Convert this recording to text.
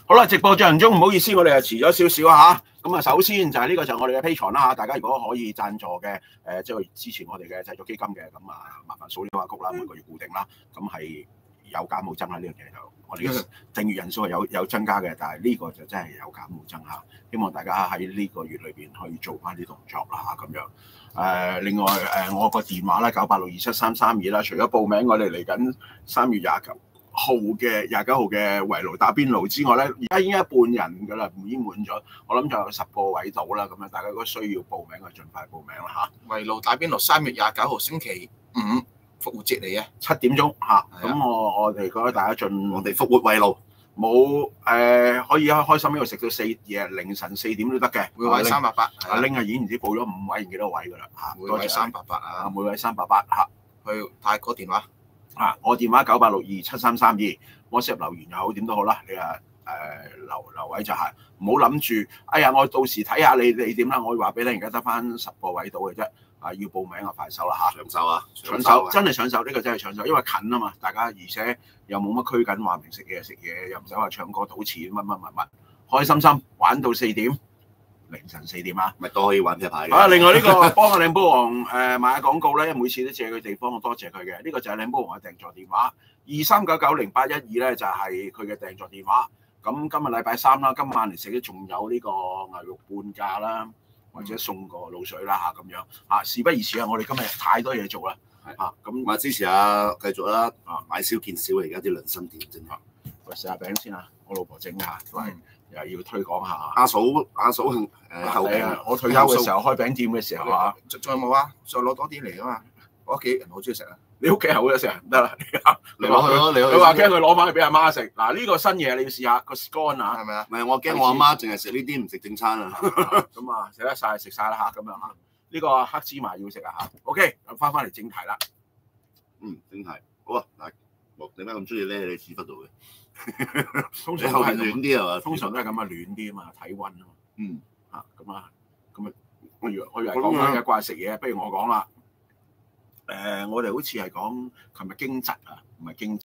好啦，直播進行中，唔好意思，我哋遲咗少少嚇。咁啊，首先就係呢個就係我哋嘅 Patreon 啦嚇，大家如果可以贊助嘅即係支持我哋嘅製作基金嘅，咁啊麻煩掃呢個曲啦，每個月固定啦，咁係有減冇增啦，呢樣嘢就我哋嘅訂閱人數係有增加嘅，但係呢個就真係有減冇增嚇。希望大家喺呢個月裏邊去做翻啲動作啦嚇咁樣。另外我個電話啦98627332啦，除咗報名我哋嚟緊3月29號嘅29號嘅圍爐打邊爐之外咧，而家已經一半人㗎啦，已經滿咗。我諗就有10個位到啦，咁樣大家如果需要報名嘅，盡快報名啦嚇。 圍爐打邊爐3月29號星期五復活節嚟嘅 7點鐘嚇。咁我哋覺得大家盡我哋復活圍爐， 冇可以開心呢度食到凌晨4點都得嘅。 每位380。 阿拎已經唔知報咗5位幾多位㗎啦嚇。 每位380啊， 每位380嚇。 去泰國電話。 我電話98627332 ，WhatsApp 留言又好，點都好啦。你留位就係唔好諗住，哎呀，我到時睇下你點啦。我話俾你，而家得翻10個位到嘅啫。要報名快手啦嚇， 搶手啊！ 搶手真係搶手，呢個真係搶手，因為近啊嘛，大家而且又冇乜拘緊，話明食嘢，又唔使話唱歌賭錢乜，開心心玩到4點。凌晨4點啊， 咪都可以玩啤牌嘅。 另外呢個幫阿靚波王買下廣告咧，每次都借佢地方，我多謝佢嘅。呢個就係靚波王嘅訂座電話，23990812咧就係佢嘅訂座電話。咁今日禮拜3啦，今晚嚟食咧仲有呢個牛肉半價啦，或者送個滷水啦嚇咁樣嚇。事不宜遲啊，我哋今日太多嘢做啦嚇。 咁支持下，繼續啦買少見少，而家啲良心店真係。 喂，食下餅先啊，我老婆整㗎，又要推廣下。 阿嫂後餅，我退休嘅時候開餅店嘅時候啊， 仲有冇啊？再攞多啲嚟啊嘛！我屋企人好中意食啊。 你屋企人好中意食唔得啦， 你話佢， 佢話驚佢攞翻去俾阿媽食。嗱，呢個新嘢你要試下個 scone 啊， 係咪啊？ 唔係我驚我阿媽淨係食呢啲唔食正餐啊。 咁啊，食得晒食晒啦嚇，咁樣嚇。呢個黑芝麻要食啊嚇。OK，咁翻嚟正題啦。 正題好啊。嗱，點解咁中意咧？你屎忽度嘅？ 通常後邊暖啲係嘛？ 通常都係咁啊，暖啲啊嘛，體温啊嘛。咁啊，我以為講緊嘅怪食嘢，不如我講啦。我哋好似係講琴日驚蟄啊，唔係驚蟄。